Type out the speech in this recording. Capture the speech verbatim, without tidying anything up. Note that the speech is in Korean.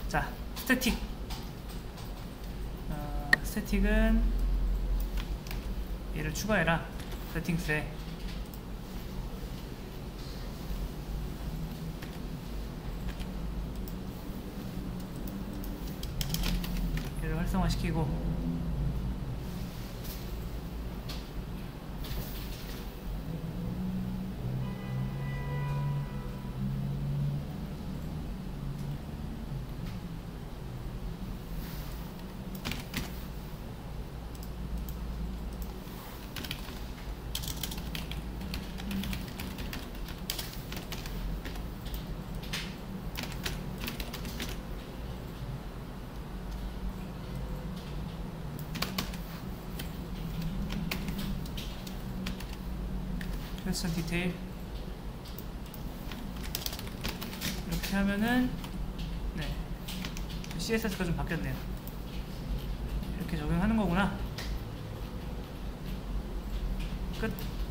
자, 스태틱. 어, 스태틱은 얘를 추가해라. 세팅스에. 얘를 활성화시키고, 퀘스천 디테일 이렇게 하면은 네, 씨에스에스가 좀 바뀌었네요. 이렇게 적용하는 거구나. 끝.